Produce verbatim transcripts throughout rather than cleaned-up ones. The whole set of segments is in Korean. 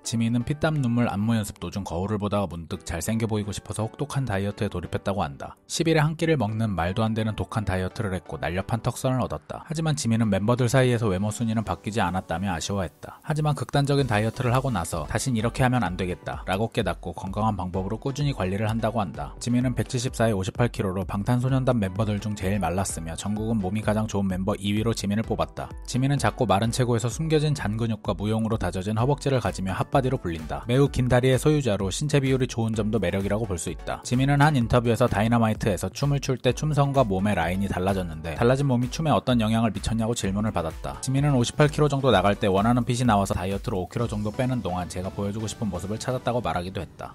지민은 피땀 눈물 안무 연습 도중 거울을 보다가 문득 잘생겨 보이고 싶어서 혹독한 다이어트에 돌입했다고 한다. 십 일에 한 끼를 먹는 말도 안 되는 독한 다이어트를 했고 날렵한 턱선을 얻었다. 하지만 지민은 멤버들 사이에서 외모 순위는 바뀌지 않았다며 아쉬워했다. 하지만 극단적인 다이어트를 하고 나서 다신 이렇게 하면 안 되겠다 라고 깨닫고 건강한 방법으로 꾸준히 관리를 한다고 한다. 지민은 백칠십사에 오십팔 킬로그램로 방탄소년단 멤버들 중 제일 말랐으며 전국은 몸이 가장 좋은 멤버 이 위로 지민을 뽑았다. 지민은 작고 마른 체구에서 숨겨진 잔근육과 무용으로 다져진 허벅지를 가지며 핫바디로 불린다. 매우 긴 다리의 소유자로 신체 비율이 좋은 점도 매력이라고 볼 수 있다. 지민은 한 인터뷰에서 다이너마이트에서 춤을 출 때 춤선과 몸의 라인이 달라졌는데 달라진 몸이 춤에 어떤 영향을 미쳤냐고 질문을 받았다. 지민은 오십팔 킬로그램 정도 나갈 때 원하는 핏이 나와서 다이어트로 오 킬로그램 정도 빼는 동안 제가 보여주고 싶은 모습을 찾았다고 말하기도 했다.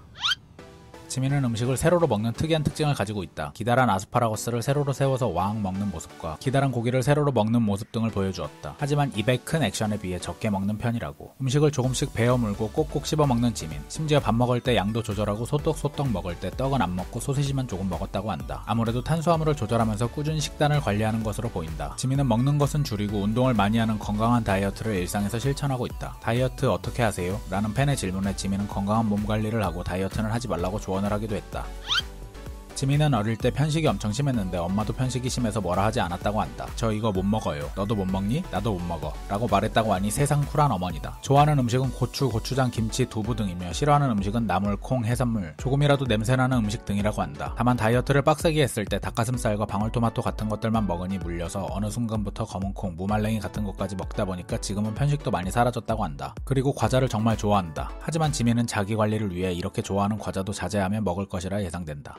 지민은 음식을 세로로 먹는 특이한 특징을 가지고 있다. 기다란 아스파라거스를 세로로 세워서 왕 먹는 모습과 기다란 고기를 세로로 먹는 모습 등을 보여주었다. 하지만 입의 큰 액션에 비해 적게 먹는 편이라고. 음식을 조금씩 베어 물고 꼭꼭 씹어 먹는 지민. 심지어 밥 먹을 때 양도 조절하고 소떡소떡 먹을 때 떡은 안 먹고 소시지만 조금 먹었다고 한다. 아무래도 탄수화물을 조절하면서 꾸준히 식단을 관리하는 것으로 보인다. 지민은 먹는 것은 줄이고 운동을 많이 하는 건강한 다이어트를 일상에서 실천하고 있다. 다이어트 어떻게 하세요? 라는 팬의 질문에 지민은 건강한 몸 관리를 하고 다이어트는 하지 말라고 조언 을 하기도 했다. 지민은 어릴 때 편식이 엄청 심했는데 엄마도 편식이 심해서 뭐라 하지 않았다고 한다. 저 이거 못 먹어요. 너도 못 먹니? 나도 못 먹어. 라고 말했다고 하니 세상 쿨한 어머니다. 좋아하는 음식은 고추, 고추장, 김치, 두부 등이며 싫어하는 음식은 나물, 콩, 해산물, 조금이라도 냄새나는 음식 등이라고 한다. 다만 다이어트를 빡세게 했을 때 닭가슴살과 방울토마토 같은 것들만 먹으니 물려서 어느 순간부터 검은콩, 무말랭이 같은 것까지 먹다 보니까 지금은 편식도 많이 사라졌다고 한다. 그리고 과자를 정말 좋아한다. 하지만 지민은 자기 관리를 위해 이렇게 좋아하는 과자도 자제하며 먹을 것이라 예상된다.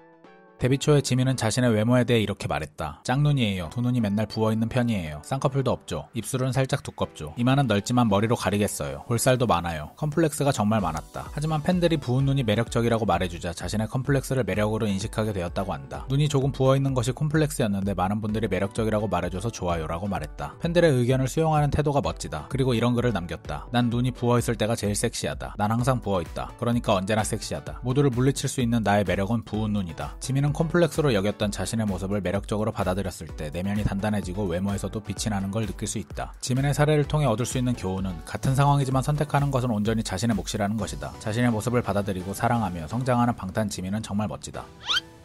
데뷔 초에 지민은 자신의 외모에 대해 이렇게 말했다. 짝눈이에요. 두 눈이 맨날 부어있는 편이에요. 쌍꺼풀도 없죠. 입술은 살짝 두껍죠. 이마는 넓지만 머리로 가리겠어요. 볼살도 많아요. 컴플렉스가 정말 많았다. 하지만 팬들이 부은 눈이 매력적이라고 말해주자 자신의 컴플렉스를 매력으로 인식하게 되었다고 한다. 눈이 조금 부어있는 것이 콤플렉스였는데 많은 분들이 매력적이라고 말해줘서 좋아요 라고 말했다. 팬들의 의견을 수용하는 태도가 멋지다. 그리고 이런 글을 남겼다. 난 눈이 부어있을 때가 제일 섹시하다. 난 항상 부어있다. 그러니까 언제나 섹시하다. 모두를 물리칠 수 있는 나의 매력은 부은 눈이다. 지민은 콤플렉스로 여겼던 자신의 모습을 매력적으로 받아들였을 때 내면이 단단해지고 외모에서도 빛이 나는 걸 느낄 수 있다. 지민의 사례를 통해 얻을 수 있는 교훈은 같은 상황이지만 선택하는 것은 온전히 자신의 몫이라는 것이다. 자신의 모습을 받아들이고 사랑하며 성장하는 방탄 지민은 정말 멋지다.